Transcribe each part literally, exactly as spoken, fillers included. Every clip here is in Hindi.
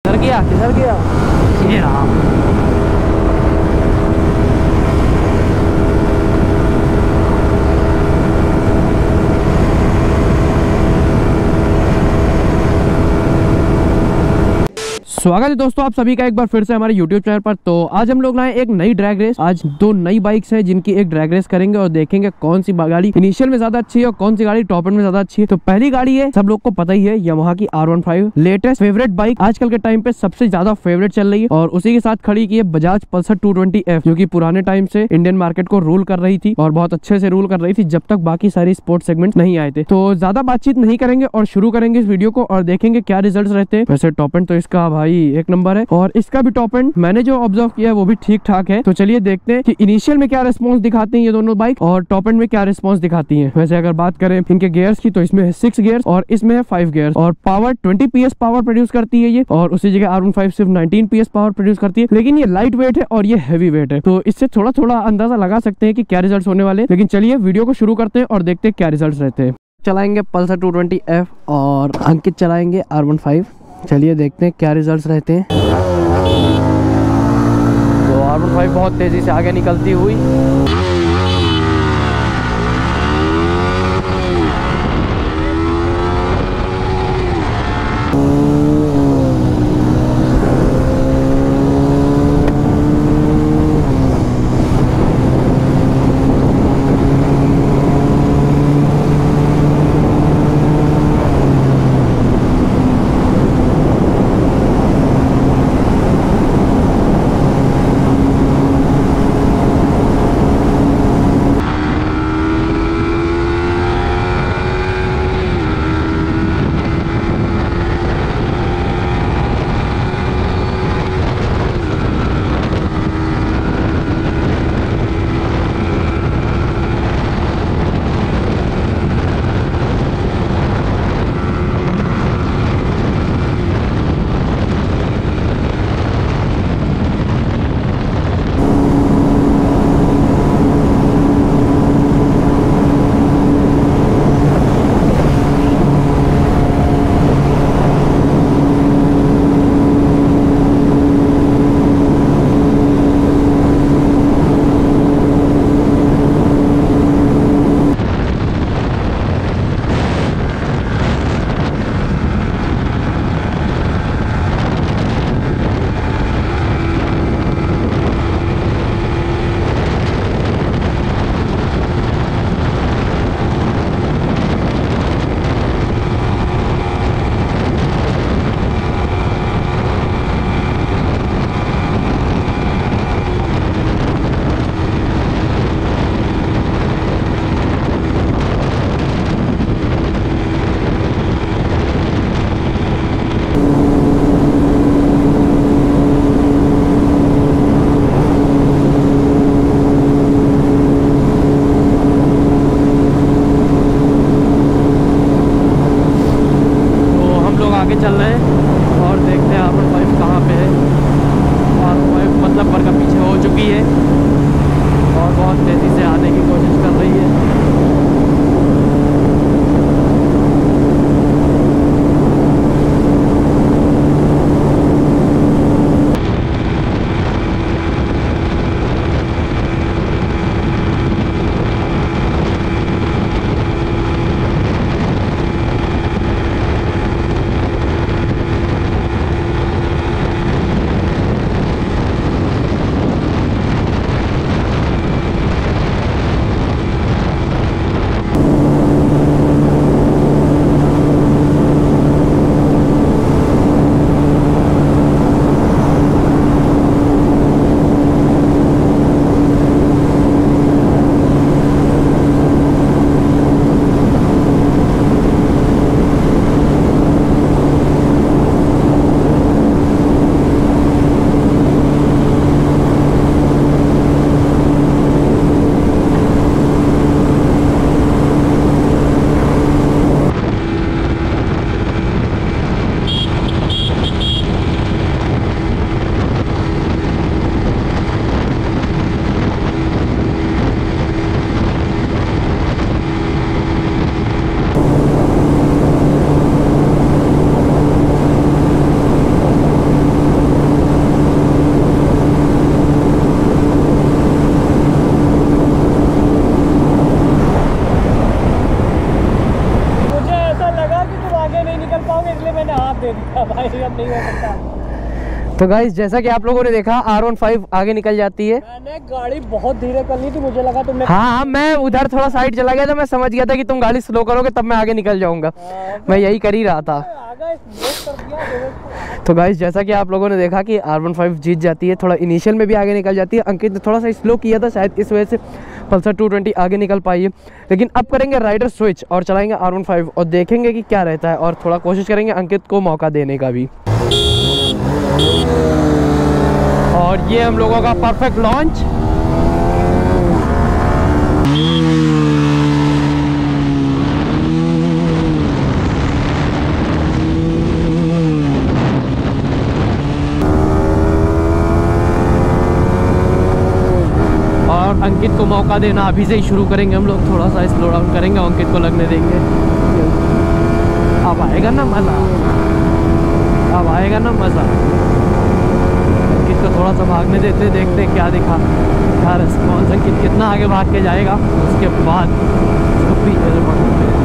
किधर गया किधर गया ये रहा। स्वागत है दोस्तों आप सभी का एक बार फिर से हमारे YouTube चैनल पर। तो आज हम लोग लाए एक नई ड्रैग रेस। आज दो नई बाइक्स हैं जिनकी एक ड्रैग रेस करेंगे और देखेंगे कौन सी गाड़ी इनिशियल में ज्यादा अच्छी है और कौन सी गाड़ी टॉप एंड में ज्यादा अच्छी है। तो पहली गाड़ी है, सब लोग को पता ही है, यामाहा की R one five, latest favourite bike, आजकल के टाइम पे सबसे ज्यादा फेवरेट चल रही है। और उसी के साथ खड़ी की है Bajaj Pulsar two twenty F, जो की पुराने टाइम से इंडियन मार्केट को रूल कर रही थी और बहुत अच्छे से रूल कर रही थी जब तक बाकी सारी स्पोर्ट्स सेगमेंट नहीं आए थे। तो ज्यादा बातचीत नहीं करेंगे और शुरू करेंगे इस वीडियो को और देखेंगे क्या रिजल्ट रहते हैं। वैसे टॉप एंड तो इसका भाई एक नंबर है और इसका भी टॉप एंड मैंने जो ऑब्जर्व किया है वो भी ठीक ठाक है। तो चलिए देखते हैं कि इनिशियल में क्या रिस्पांस दिखाते हैं ये दोनों बाइक और टॉप एंड में क्या रिस्पांस दिखाती हैं। वैसे अगर बात करें इनके गियर्स की तो इसमें है सिक्स गियर्स और इसमें है फाइव गियर्स और power twenty PS power produce करती है ये, और उसी जगह आर वन फाइव सिर्फ नाइनटीन पीएस पावर प्रोड्यूस करती है। लेकिन ये लाइट वेट है और ये हैवी वेट है, तो इससे थोड़ा थोड़ा अंदाजा लगा सकते हैं कि क्या रिजल्ट होने वाले। लेकिन चलिए वीडियो को शुरू करते हैं और देखते हैं क्या रिजल्ट रहते हैं। चलाएंगे पल्सर टू ट्वेंटी एफ और अंकित चलाएंगे आर वन फाइव। चलिए देखते हैं क्या रिजल्ट्स रहते हैं। तो आर वन फाइव बहुत तेजी से आगे निकलती हुई, हो सकता है। तो गाइस जैसा कि आप लोगों ने देखा आर वन फाइव आगे निकल जाती है। मैंने गाड़ी बहुत धीरे कर ली थी, मुझे लगा तुमने। हाँ हाँ मैं उधर थोड़ा साइड चला गया था, मैं समझ गया था कि तुम गाड़ी स्लो करोगे तब मैं आगे निकल जाऊंगा। मैं यही कर ही रहा था। आगे कर दिया। तो गाइस जैसा कि आप लोगों ने देखा कि आर वन फाइव जीत जाती है, थोड़ा इनिशियल में भी आगे निकल जाती है। अंकित ने थोड़ा सा स्लो किया था, शायद इस वजह से पल्सर टू ट्वेंटी आगे निकल पाई है। लेकिन अब करेंगे राइडर स्विच और चलाएंगे आर वन फाइव और देखेंगे कि क्या रहता है, और थोड़ा कोशिश करेंगे अंकित को मौका देने का भी। और ये हम लोगों का परफेक्ट लॉन्च। और अंकित को मौका देना अभी से ही शुरू करेंगे हम लोग, थोड़ा सा स्लो डाउन करेंगे, अंकित को लगने देंगे। अब आएगा ना मज़ा, अब आएगा ना मज़ा। अंकित को थोड़ा सा भागने देते, देखते क्या दिखा क्या रिस्पॉन्स। अंकित कितना आगे भाग के जाएगा, उसके बाद उसको पीछे से पकड़ते हैं।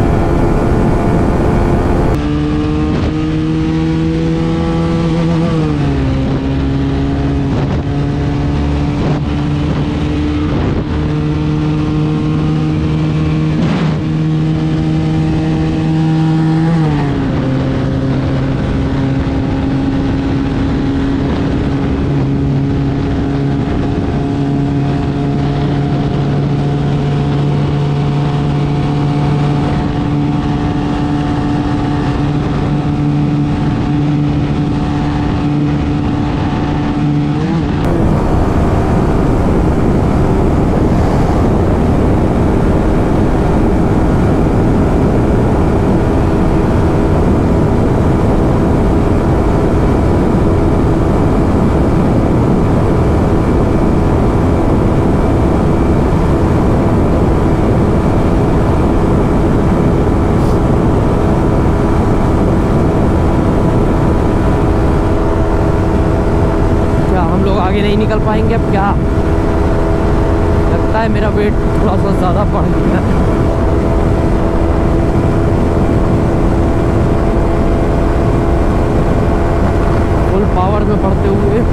आगे नहीं निकल पाएंगे अब? क्या लगता है मेरा वेट थोड़ा सा ज़्यादा बढ़ गया है। फुल पावर में बढ़ते हुए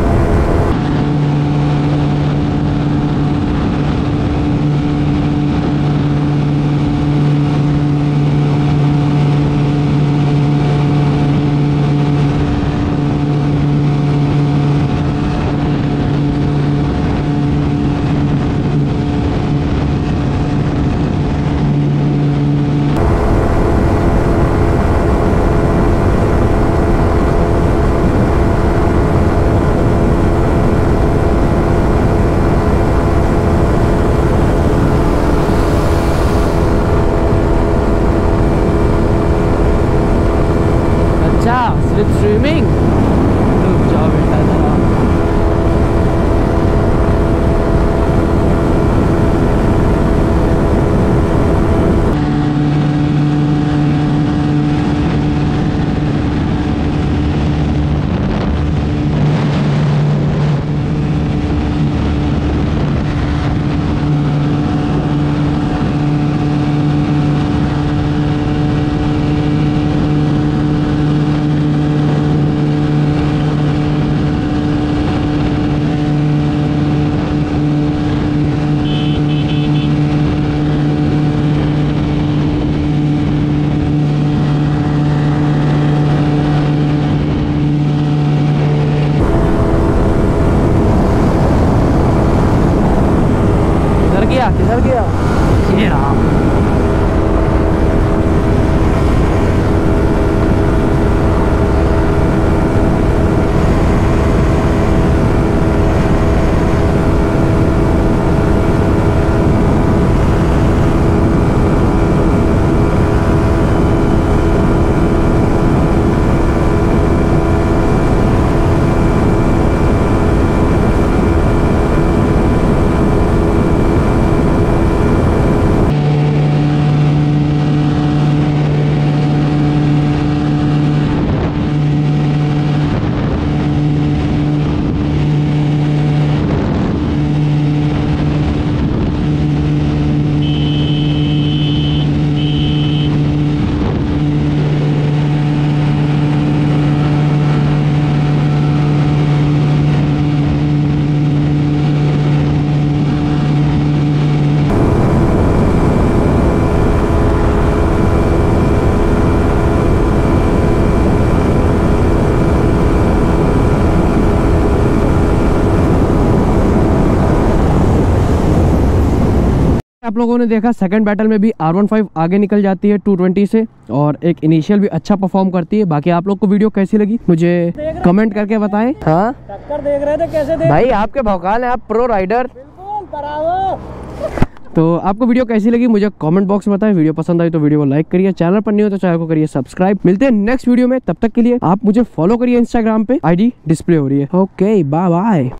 आप लोगों ने देखा सेकंड बैटल में भी आर वन फाइव आगे निकल जाती है टू ट्वेंटी से और एक इनिशियल भी अच्छा परफॉर्म करती है। बाकी आप लोग को वीडियो कैसी लगी मुझे कमेंट करके बताएं। हाँ टक्कर देख रहे थे कैसे देख भाई, आपके भौकाल है, आप प्रो राइडर। बिल्कुल बराबर। तो आपको वीडियो कैसी लगी मुझे कमेंट बॉक्स में बताएं। वीडियो पसंद आई तो वीडियो को लाइक करिए, चैनल पर नहीं हो तो चैनल को करिए सब्सक्राइब। मिलते हैं नेक्स्ट वीडियो में, तब तक के लिए आप मुझे फॉलो करिए इंस्टाग्राम पे, आईडी डिस्प्ले हो रही है। Okay bye bye.